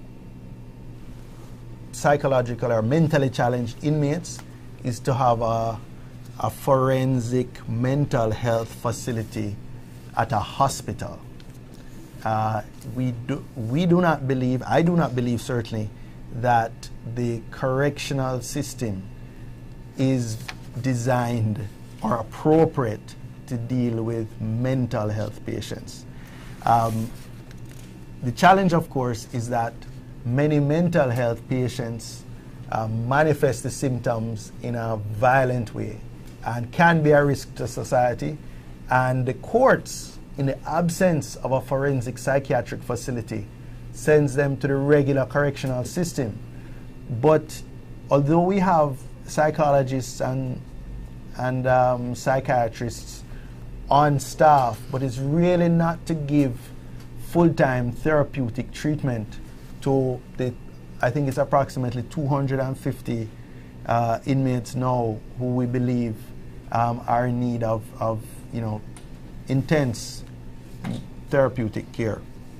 psychological or mentally challenged inmates is to have a, a forensic mental health facility at a hospital. Uh, we, do, we do not believe, I do not believe certainly, that the correctional system is designed or appropriate to deal with mental health patients. Um, the challenge, of course, is that many mental health patients uh, manifest the symptoms in a violent way and can be a risk to society. And the courts, in the absence of a forensic psychiatric facility, sends them to the regular correctional system. But although we have psychologists and and um, psychiatrists on staff, but it's really not to give full-time therapeutic treatment to the, I think it's approximately two hundred fifty uh, inmates now who we believe um, are in need of, of you know, intense therapeutic care.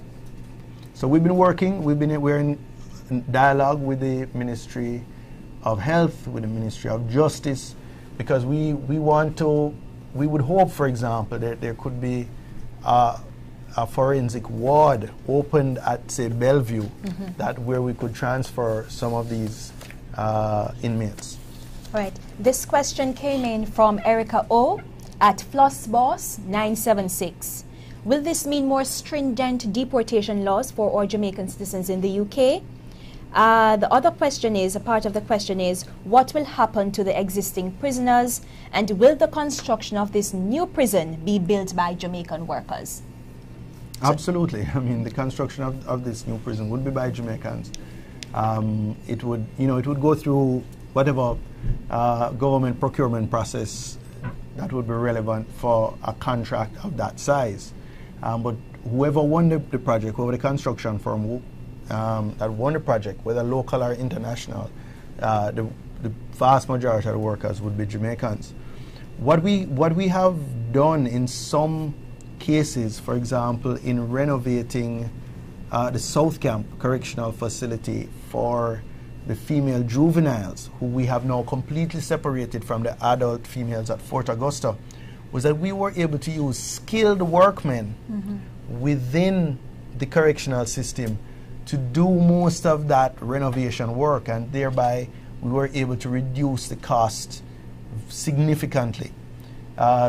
So we've been working, we've been we're in dialogue with the Ministry of Health, with the Ministry of Justice, because we, we want to, we would hope, for example, that there could be uh, a forensic ward opened at, say, Bellevue, mm-hmm. that where we could transfer some of these uh, inmates. Right. This question came in from Erica O at Flossboss nine seven six. Will this mean more stringent deportation laws for all Jamaican citizens in the U K? Uh, the other question is, a part of the question is, what will happen to the existing prisoners, and will the construction of this new prison be built by Jamaican workers? Absolutely. I mean, the construction of, of this new prison would be by Jamaicans. Um, it would, you know, it would go through whatever uh, government procurement process that would be relevant for a contract of that size. Um, but whoever won the, the project, whoever the construction firm Um, that won the project, whether local or international, uh, the, the vast majority of the workers would be Jamaicans. What we, what we have done in some cases, for example, in renovating uh, the South Camp Correctional Facility for the female juveniles, who we have now completely separated from the adult females at Fort Augusta, was that we were able to use skilled workmen mm-hmm. within the correctional system to do most of that renovation work, and thereby we were able to reduce the cost significantly. Uh,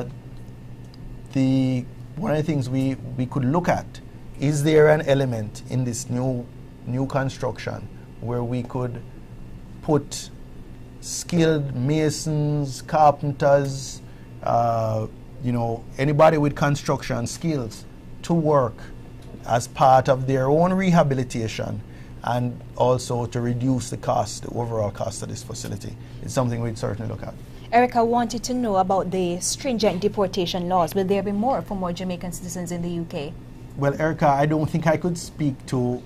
the, one of the things we, we could look at, is there an element in this new, new construction where we could put skilled masons, carpenters, uh, you know, anybody with construction skills to work as part of their own rehabilitation, and also to reduce the cost, the overall cost of this facility. It's something we'd certainly look at. Erica wanted to know about the stringent deportation laws. Will there be more for more Jamaican citizens in the U K? Well, Erica, I don't think I could speak to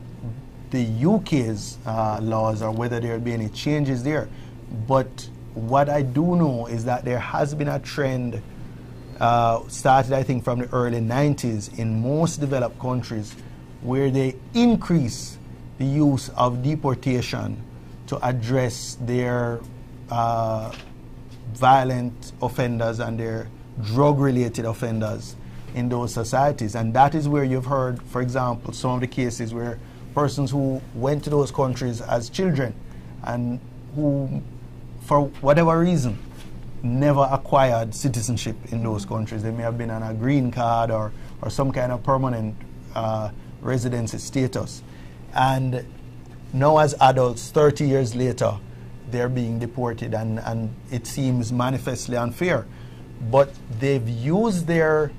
the U K's uh, laws or whether there will be any changes there. But what I do know is that there has been a trend uh, started, I think, from the early nineties in most developed countries where they increase the use of deportation to address their uh, violent offenders and their drug-related offenders in those societies. And that is where you've heard, for example, some of the cases where persons who went to those countries as children and who, for whatever reason, never acquired citizenship in those countries. They may have been on a green card or, or some kind of permanent uh, residency status. And now as adults, thirty years later, they're being deported, and, and it seems manifestly unfair. But they've used their,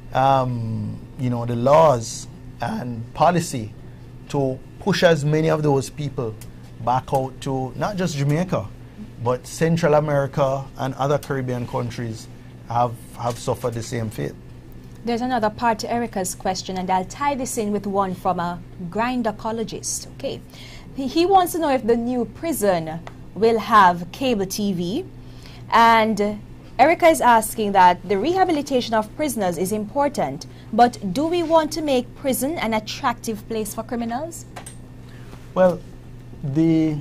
um, you know, the laws and policy to push as many of those people back out to not just Jamaica, but Central America and other Caribbean countries have, have suffered the same fate. There's another part to Erica's question, and I'll tie this in with one from a gynecologist. Okay, he, he wants to know if the new prison will have cable T V, and Erica is asking that the rehabilitation of prisoners is important, but do we want to make prison an attractive place for criminals? Well, the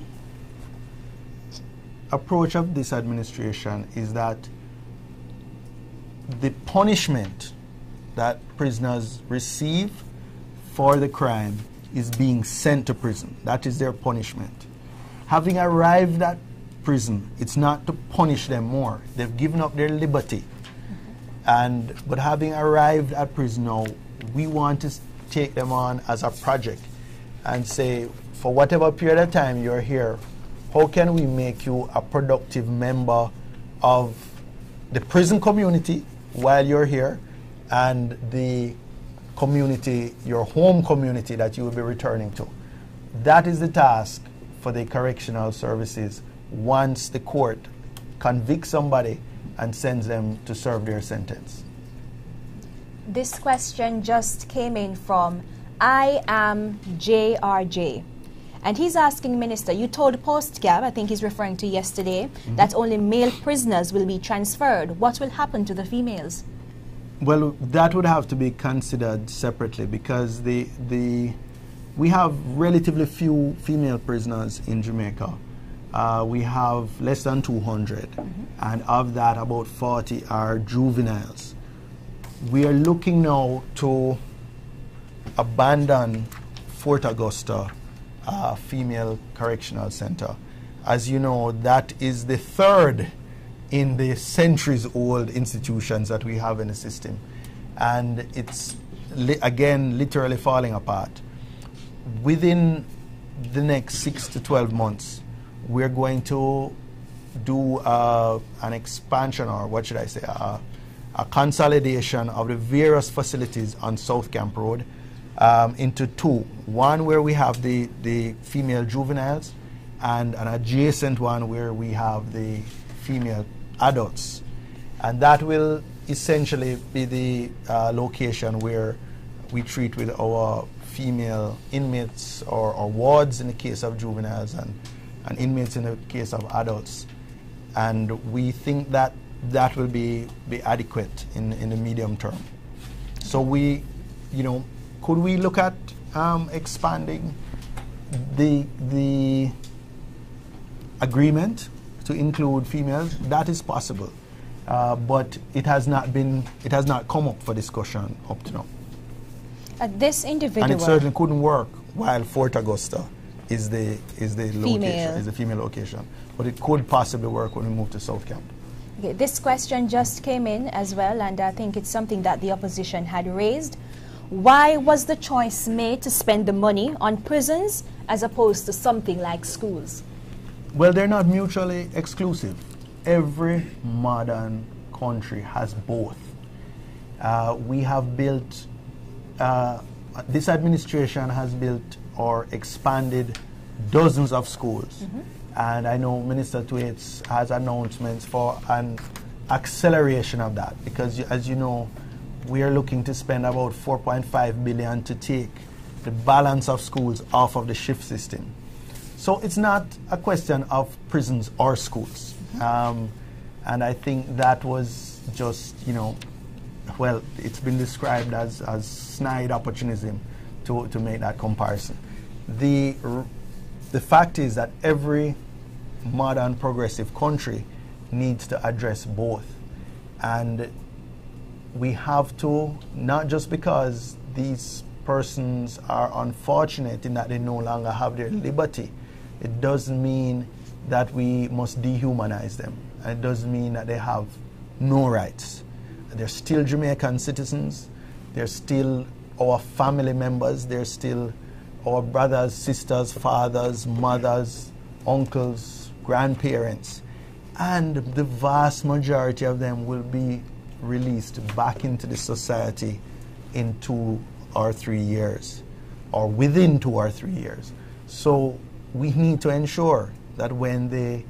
approach of this administration is that the punishment that prisoners receive for the crime is being sent to prison. That is their punishment. Having arrived at prison, it's not to punish them more. They've given up their liberty. Mm-hmm. And but having arrived at prison now, we want to take them on as a project and say, for whatever period of time you're here, how can we make you a productive member of the prison community while you're here, and the community, your home community that you will be returning to. That is the task for the correctional services once the court convicts somebody and sends them to serve their sentence. This question just came in from I am J R J. And he's asking, Minister, you told PostGab, I think he's referring to yesterday, mm-hmm. that only male prisoners will be transferred. What will happen to the females? Well, that would have to be considered separately, because the, the, we have relatively few female prisoners in Jamaica. Uh, we have less than two hundred, mm-hmm. and of that, about forty are juveniles. We are looking now to abandon Fort Augusta uh, Female Correctional Center. As you know, that is the third in the centuries-old institutions that we have in the system. And it's, li again, literally falling apart. Within the next six to twelve months, we're going to do uh, an expansion, or what should I say, uh, a consolidation of the various facilities on South Camp Road um, into two. One where we have the, the female juveniles, and an adjacent one where we have the female adults. And that will essentially be the uh, location where we treat with our female inmates, or, or wards in the case of juveniles, and, and inmates in the case of adults. And we think that that will be, be adequate in, in the medium term. So we, you know, could we look at um, expanding the, the agreement to include females? That is possible, uh, but it has not been, it has not come up for discussion up to now. Uh, this individual. And it certainly couldn't work while Fort Augusta is the is the Female. location, is the female location. But it could possibly work when we move to South Camp. Okay, this question just came in as well, and I think it's something that the opposition had raised. Why was the choice made to spend the money on prisons as opposed to something like schools? Well, they're not mutually exclusive. Every modern country has both. Uh, we have built, uh, this administration has built or expanded dozens of schools. Mm-hmm. And I know Minister Thwaites has announcements for an acceleration of that, because as you know, we are looking to spend about four point five billion to take the balance of schools off of the shift system. So it's not a question of prisons or schools. Mm-hmm. um, and I think that was just, you know, well, it's been described as, as snide opportunism to, to make that comparison. The, the fact is that every modern progressive country needs to address both. And we have to, not just because these persons are unfortunate in that they no longer have their liberty, it doesn't mean that we must dehumanize them. It doesn't mean that they have no rights. They're still Jamaican citizens. They're still our family members. They're still our brothers, sisters, fathers, mothers, uncles, grandparents. And the vast majority of them will be released back into the society in two or three years, or within two or three years. So we need to ensure that when they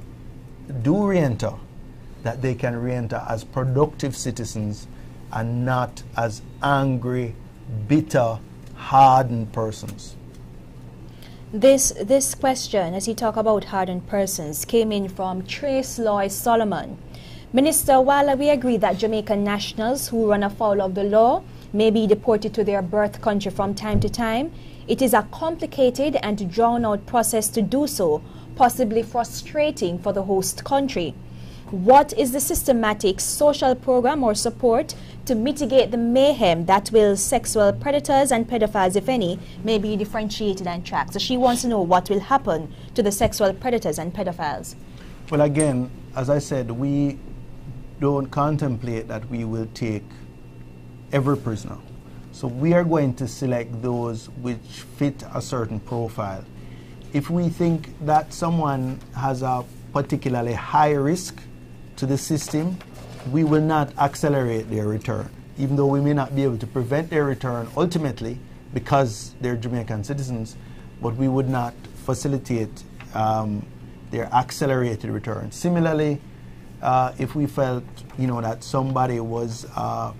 do re-enter, that they can re-enter as productive citizens and not as angry, bitter, hardened persons. This, this question, as you talk about hardened persons, came in from Trace Loy Solomon. Minister, while we agree that Jamaican nationals who run afoul of the law may be deported to their birth country from time to time, it is a complicated and drawn-out process to do so, possibly frustrating for the host country. What is the systematic social program or support to mitigate the mayhem that will sexual predators and pedophiles, if any, may be differentiated and tracked? So she wants to know what will happen to the sexual predators and pedophiles. Well, again, as I said, we don't contemplate that we will take every prisoner. So we are going to select those which fit a certain profile. If we think that someone has a particularly high risk to the system, we will not accelerate their return, even though we may not be able to prevent their return ultimately because they're Jamaican citizens, but we would not facilitate um, their accelerated return. Similarly, uh, if we felt, you know, that somebody was uh,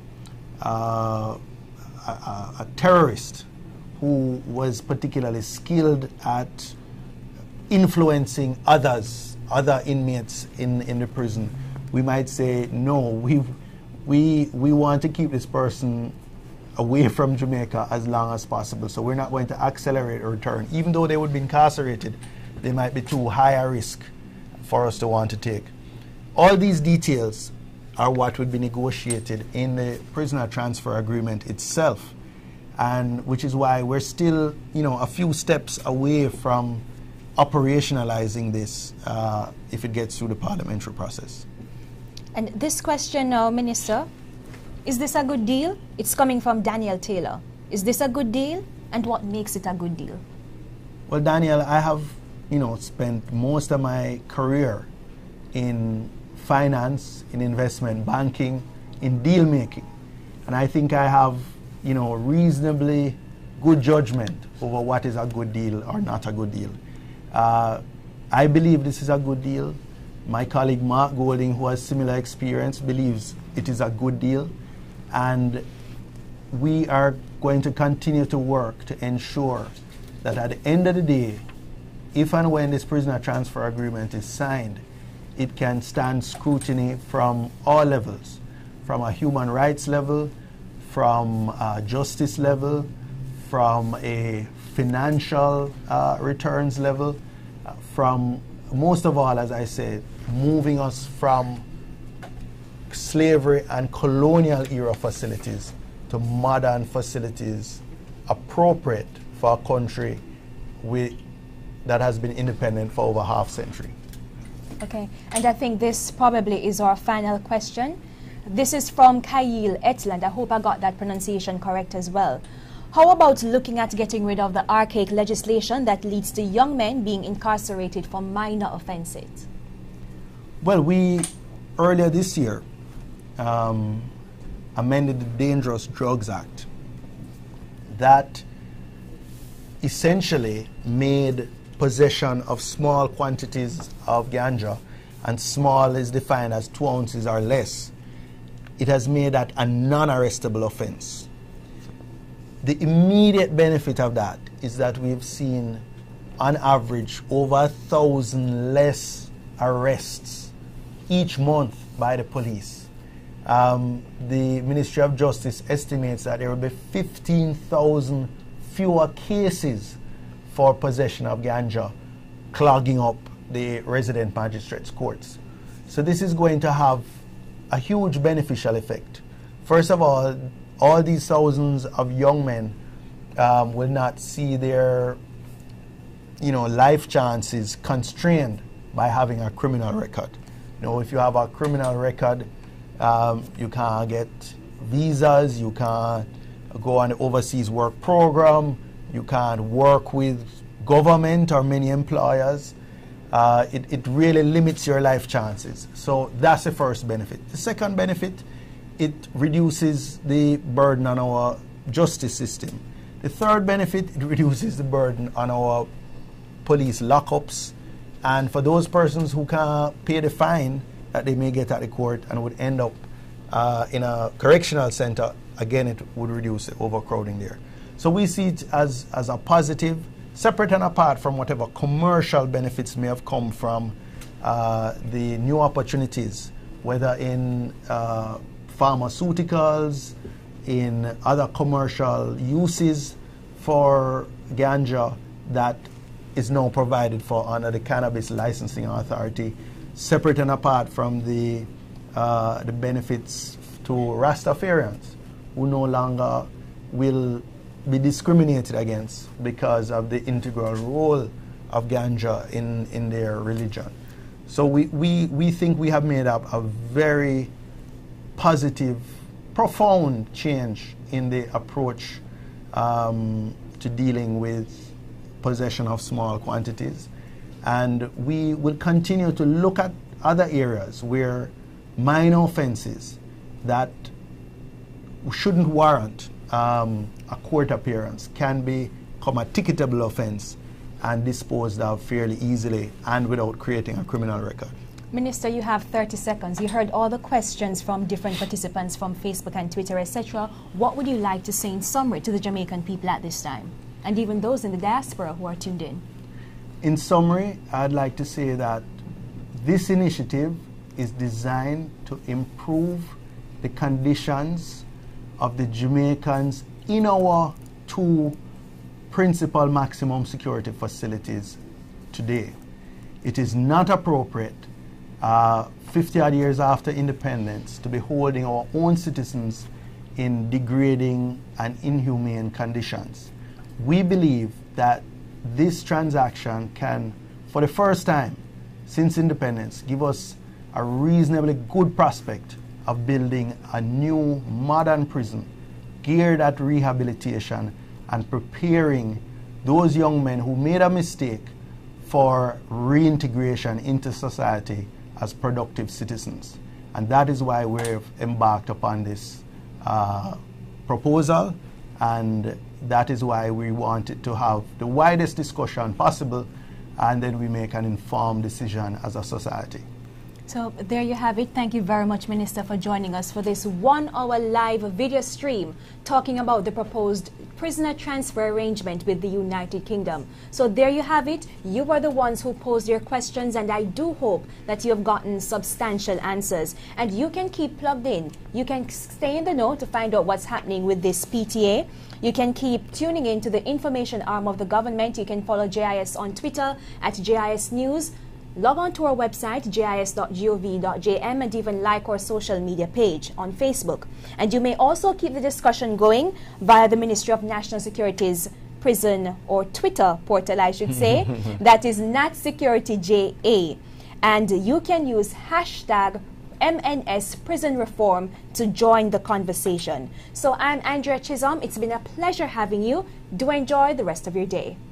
uh, a, a terrorist who was particularly skilled at influencing others, other inmates in, in the prison, we might say, no, we, we, we want to keep this person away from Jamaica as long as possible. So we're not going to accelerate a return. Even though they would be incarcerated, they might be too high a risk for us to want to take. All these details are what would be negotiated in the prisoner transfer agreement itself, and which is why we're still, you know, a few steps away from operationalizing this uh, if it gets through the parliamentary process. And this question now, Minister, is this a good deal? It's coming from Daniel Taylor. Is this a good deal? And what makes it a good deal? Well, Daniel, I have, you know, spent most of my career in finance, in investment banking, in deal making. And I think I have, you know, reasonably good judgment over what is a good deal or not a good deal. Uh, I believe this is a good deal. My colleague Mark Golding, who has similar experience, believes it is a good deal. And we are going to continue to work to ensure that at the end of the day, if and when this prisoner transfer agreement is signed, it can stand scrutiny from all levels, from a human rights level, from a justice level, from a financial uh, returns level, uh, from, most of all, as I said, moving us from slavery and colonial era facilities to modern facilities appropriate for a country with, that has been independent for over half a century. Okay, and I think this probably is our final question. This is from Kyle Etland. I hope I got that pronunciation correct as well. How about looking at getting rid of the archaic legislation that leads to young men being incarcerated for minor offenses? Well, we, earlier this year, um, amended the Dangerous Drugs Act. That essentially made possession of small quantities of ganja, and small is defined as two ounces or less. It has made that a non-arrestable offense. The immediate benefit of that is that we've seen, on average, over a thousand less arrests each month by the police. Um, the Ministry of Justice estimates that there will be fifteen thousand fewer cases for possession of ganja clogging up the resident magistrates' courts. So this is going to have a huge beneficial effect. First of all, all these thousands of young men um, will not see their, you know, life chances constrained by having a criminal record. You know, if you have a criminal record, um, you can't get visas, you can't go on the overseas work program, you can't work with government or many employers. Uh, it, it really limits your life chances. So that's the first benefit. The second benefit, it reduces the burden on our justice system. The third benefit, it reduces the burden on our police lockups. And for those persons who can't pay the fine that they may get at the court and would end up uh, in a correctional center, again, it would reduce the overcrowding there. So we see it as, as a positive, separate and apart from whatever commercial benefits may have come from uh, the new opportunities, whether in uh, pharmaceuticals, in other commercial uses for ganja that is now provided for under the Cannabis Licensing Authority, separate and apart from the, uh, the benefits to Rastafarians, who no longer will be discriminated against because of the integral role of ganja in, in their religion. So we, we, we think we have made up a very positive, profound change in the approach um, to dealing with possession of small quantities. And we will continue to look at other areas where minor offenses that shouldn't warrant um, a court appearance can become a ticketable offense and disposed of fairly easily and without creating a criminal record. Minister, you have thirty seconds. You heard all the questions from different participants from Facebook and Twitter, et cetera. What would you like to say in summary to the Jamaican people at this time, and even those in the diaspora who are tuned in? In summary, I'd like to say that this initiative is designed to improve the conditions of the Jamaicans in our two principal maximum security facilities today. It is not appropriate uh, fifty odd years after independence to be holding our own citizens in degrading and inhumane conditions. We believe that this transaction can, for the first time since independence, give us a reasonably good prospect of building a new modern prison geared at rehabilitation and preparing those young men who made a mistake for reintegration into society as productive citizens. And that is why we've embarked upon this uh, proposal, and that is why we wanted to have the widest discussion possible, and then we make an informed decision as a society. So there you have it. Thank you very much, Minister, for joining us for this one-hour live video stream talking about the proposed prisoner transfer arrangement with the United Kingdom. So there you have it. You were the ones who posed your questions, and I do hope that you have gotten substantial answers. And you can keep plugged in. You can stay in the know to find out what's happening with this P T A. You can keep tuning in to the information arm of the government. You can follow J I S on Twitter at J I S News. Log on to our website, J I S dot gov dot J M, and even like our social media page on Facebook. And you may also keep the discussion going via the Ministry of National Security's prison or Twitter portal, I should say. That is Nat Security J A. And you can use hashtag M N S Prison Reform to join the conversation. So I'm Andrea Chisholm. It's been a pleasure having you. Do enjoy the rest of your day.